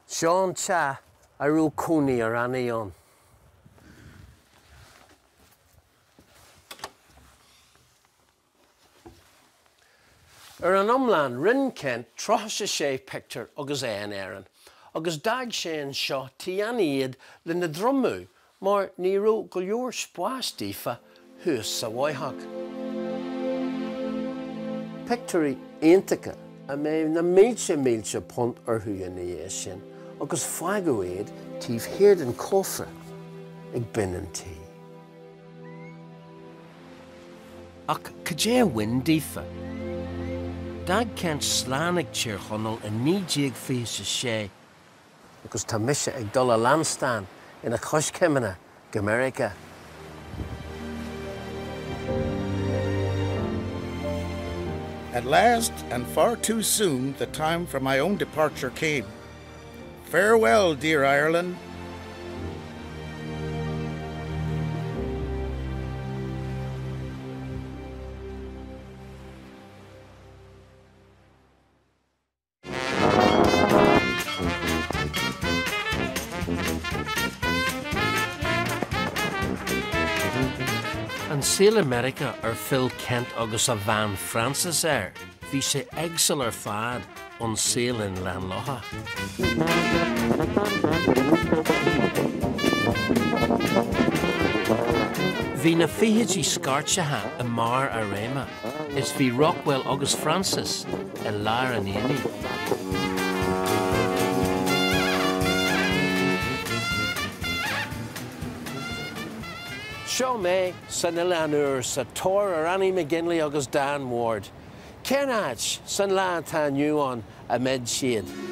Sean cha arú cúnaí ar Annie on. Ar an omláin rin Kent trocha sé pictiúir agus éan éireann, agus dag sé an seo tíanaí iad le na dromú, mar ní raibh go leor spéis dífa thuas sa bhaiththeach. Phictiúirí iontacha a mé na mílte punt orthu na dhé sin, agus feadú iad tíobh hiard an cófra ag bin an tí. Ach cé bhain dífa. Dag Kent sláánnig tíir chonal a 9 agus tá mise ag dul a landstán ina choscimine go Mheiriceá. At last, and far too soon, the time for my own departure came. Farewell, dear Ireland. An Cille Mheiriceá ar Phil Kent agus a Van Francis air, bhí sé eagsal ar fad an Cille in Leanlocha. Bhí na fichidí scartsethe a mar a réime, is bhí Rockwell agus Francis in Ar Annie. Seo mé san Ileanúr sa tóir ar Annie McGinley agus Dan Ward. Ceann áit san leathan nniuán a méid siad.